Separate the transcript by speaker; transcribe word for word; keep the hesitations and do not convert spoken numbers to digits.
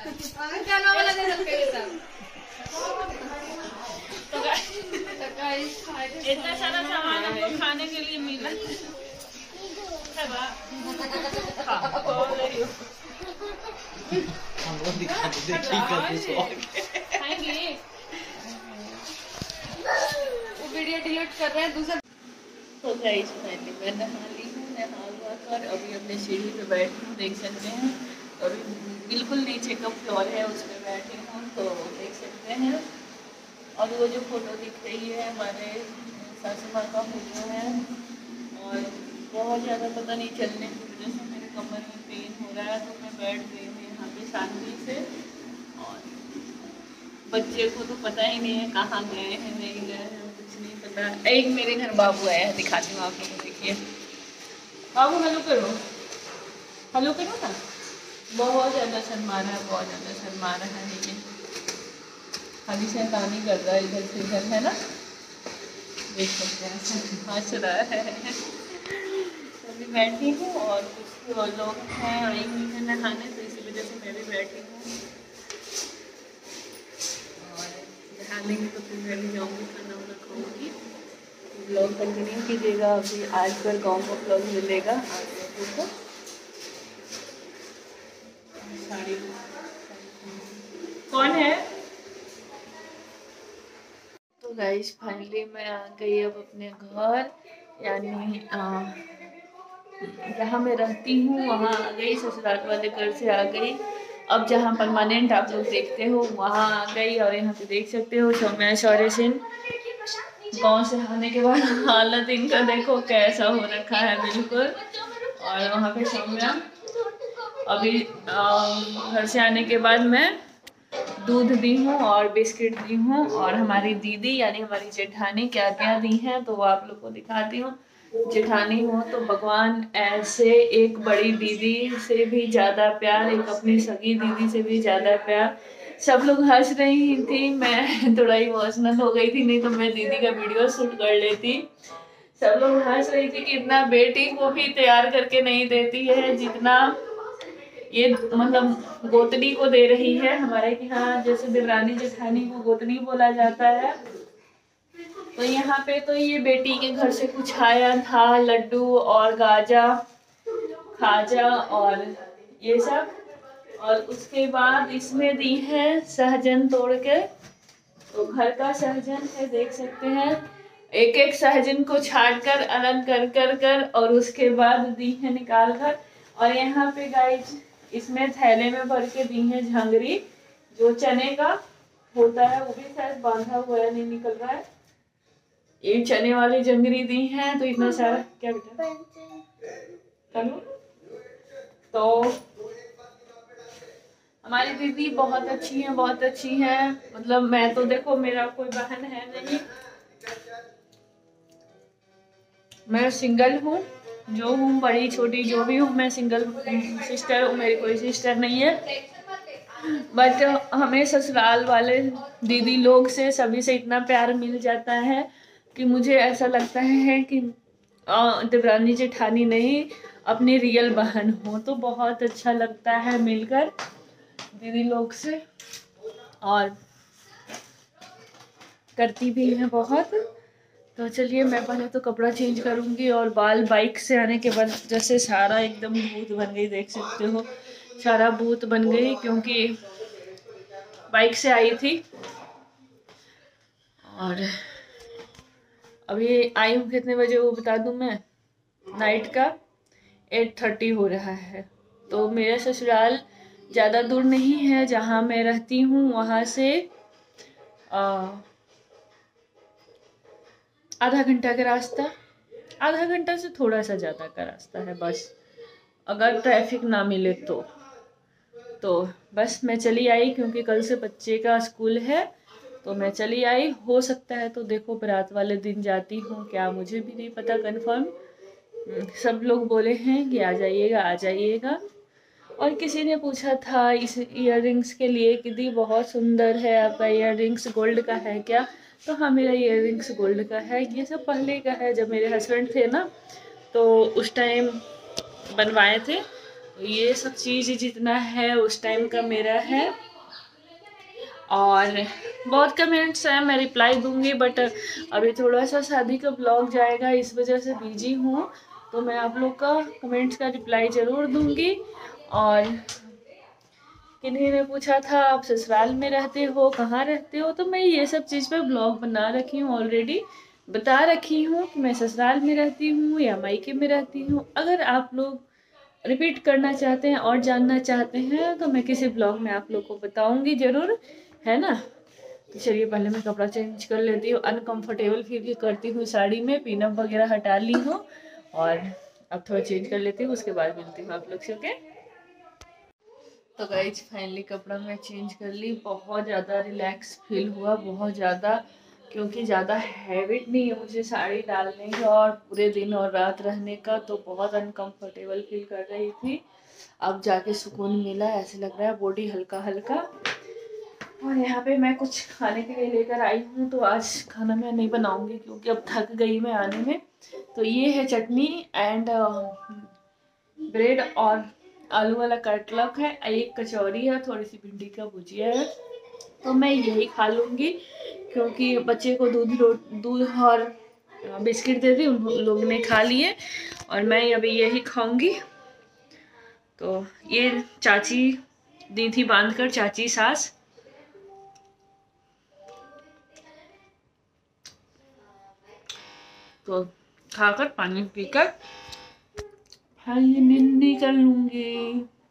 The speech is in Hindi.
Speaker 1: क्या नाम वाला दे सकते हैं सब।
Speaker 2: इतना सारा सामान हमको खाने के लिए मिला
Speaker 1: वो वीडियो डिलीट कर रहे हैं दूसरा।
Speaker 2: तो गाइस फाइनली मैं नहा ली हूँ, नहा हुआ कर अभी अपने सीढ़ी पे बैठी हूँ, देख सकते हैं। अभी बिल्कुल नीचे का फ्लोर है उस पर बैठी हूँ, तो देख सकते हैं। और वो जो फोटो दिख रही है हमारे सासू माँ का फोटो है, और बहुत ज़्यादा पता नहीं चलने की वजह से मेरे कमर में पेन हो रहा है, तो मैं बैठ गई हूँ यहाँ पे शांति से। और बच्चे को तो पता ही नहीं है कहाँ गए हैं नहीं गए हैं, कुछ नहीं पता। एक मेरे घर बाबू आया है, दिखाती हूँ आप लोगों को, देखिए बाबू हेलो करो, हेलो करो ना। बहुत ज़्यादा शर्मा रहा है, बहुत ज़्यादा शर्मा रहा है, लेकिन खाली शैतानी कर रहा है इधर से इधर, है ना, देख सकते हैं हंस रहा है। अभी बैठी हूँ और कुछ और लोग हैं और एक ही है नहाने, तो इसी वजह से मैं भी बैठी हूँ। और नहा लेंगे तो फिर मैं भी जाऊँगी, खाना वाना खाऊँगी। ब्लॉग कंटिन्यू कीजिएगा, अभी आज पर गाँव का ब्लॉग मिलेगा आज लोगों को। साड़ी कौन है? तो गाइस फाइनली मैं आ गई अब अपने घर, यानी जहाँ मैं रहती हूँ वहाँ आ गई, ससुराल वाले घर से आ गई। अब जहाँ परमानेंट आप लोग देखते हो वहाँ आ गई, और यहाँ पे देख सकते हो सौम्या शौर्य सिंह गाँव से आने के बाद हालत इनका देखो कैसा हो रखा है बिल्कुल। और वहाँ पे सौम्या अभी घर से आने के बाद मैं दूध दी हूँ और बिस्किट दी हूँ, और हमारी दीदी यानी हमारी जेठानी क्या क्या दी हैं तो वो आप लोग को दिखाती हूँ। जेठानी हो तो भगवान ऐसे एक बड़ी दीदी से भी ज़्यादा प्यार, एक अपनी सगी दीदी से भी ज़्यादा प्यार। सब लोग हंस रही थी, मैं थोड़ा इमोशनल हो गई थी, नहीं तो मैं दीदी का वीडियो शूट कर लेती। सब लोग हंस रही थी कि इतना बेटी को भी तैयार करके नहीं देती है जितना ये मतलब गोतनी को दे रही है। हमारे यहाँ जैसे देवरानी जेठानी को गोतनी बोला जाता है, तो यहाँ पे तो ये बेटी के घर से कुछ आया था, लड्डू और गाजा खाजा और ये सब, और उसके बाद इसमें दी है सहजन तोड़ के, तो घर का सहजन है देख सकते हैं। एक एक सहजन को छाट कर अलग कर कर कर और उसके बाद दी है निकाल कर। और यहाँ पे गाइस इसमें थैले में भर के दी है झंगरी, जो चने का होता है, वो भी शायद बांधा हुआ है, नहीं निकल रहा है। ये चने वाली जंगरी दी है, तो इतना सारा क्या बेटा करो। तो हमारी दीदी बहुत अच्छी है, बहुत अच्छी है। मतलब मैं तो देखो मेरा कोई बहन है नहीं, मैं सिंगल हूँ, जो हूँ बड़ी छोटी जो भी हूँ मैं सिंगल सिस्टर हूँ, मेरी कोई सिस्टर नहीं है। बट हमें ससुराल वाले दीदी लोग से सभी से इतना प्यार मिल जाता है कि मुझे ऐसा लगता है कि देवरानी जेठानी नहीं अपनी रियल बहन हो, तो बहुत अच्छा लगता है मिलकर दीदी लोग से, और करती भी है बहुत। तो चलिए मैं पहले तो कपड़ा चेंज करूंगी, और बाल बाइक से आने के बाद जैसे सारा एकदम भूत बन गई, देख सकते हो सारा भूत बन गई क्योंकि बाइक से आई थी। और अभी आई हूँ कितने बजे वो बता दूँ मैं, नाइट का एट थर्टी हो रहा है। तो मेरा ससुराल ज़्यादा दूर नहीं है, जहाँ मैं रहती हूँ वहाँ से आ, आधा घंटा का रास्ता, आधा घंटा से थोड़ा सा ज़्यादा का रास्ता है बस, अगर ट्रैफिक ना मिले तो। तो बस मैं चली आई क्योंकि कल से बच्चे का स्कूल है, तो मैं चली आई। हो सकता है तो देखो बारात वाले दिन जाती हूँ क्या, मुझे भी नहीं पता कंफर्म। सब लोग बोले हैं कि आ जाइएगा आ जाइएगा। और किसी ने पूछा था इस इयररिंग्स के लिए कि दी बहुत सुंदर है आपका इयररिंग्स, गोल्ड का है क्या? तो हाँ मेरा इयररिंग्स गोल्ड का है। ये सब पहले का है, जब मेरे हस्बैंड थे ना तो उस टाइम बनवाए थे, तो तो ये सब चीज़ जितना है उस टाइम का मेरा है। और बहुत कमेंट्स हैं, मैं रिप्लाई दूंगी, बट अभी थोड़ा सा शादी का ब्लॉग जाएगा, इस वजह से बिजी हूँ। तो मैं आप लोग का कमेंट्स का रिप्लाई ज़रूर दूंगी। और किन्हीं ने पूछा था आप ससुराल में रहते हो, कहाँ रहते हो, तो मैं ये सब चीज़ पे ब्लॉग बना रखी हूँ, ऑलरेडी बता रखी हूँ कि मैं ससुराल में रहती हूँ या मायके में रहती हूँ। अगर आप लोग रिपीट करना चाहते हैं और जानना चाहते हैं तो मैं किसी ब्लॉग में आप लोग को बताऊंगी ज़रूर, है ना। तो चलिए पहले मैं कपड़ा चेंज कर लेती हूँ, अनकंफर्टेबल फील करती हूँ साड़ी में, पिनअप वगैरह हटा ली हूँ और अब थोड़ा चेंज कर लेती हूँ, उसके बाद मिलती हूँ आप लोग से। ओके, तो गाइज फाइनली कपड़ा मैं चेंज कर ली। बहुत ज़्यादा रिलैक्स फील हुआ, बहुत ज़्यादा, क्योंकि ज़्यादा हैबिट नहीं है मुझे साड़ी डालने का और पूरे दिन और रात रहने का, तो बहुत अनकंफर्टेबल फील कर रही थी। अब जाके सुकून मिला, ऐसे लग रहा है बॉडी हल्का हल्का। और यहाँ पे मैं कुछ खाने के लिए लेकर आई हूँ, तो आज खाना मैं नहीं बनाऊँगी क्योंकि अब थक गई मैं आने में। तो ये है चटनी एंड ब्रेड और आलू वाला कटलक है, एक कचौरी है, थोड़ी सी भिंडी का भुजिया है। तो मैं यही खा लूँगी क्योंकि बच्चे को दूध दूध और बिस्किट दे दी, उन लोग ने खा लिए और मैं अभी यही खाऊंगी। तो ये चाची दी थी बांध कर, चाची सास। तो खाकर पानी पीकर हाँ ये नींद कर लूँगी।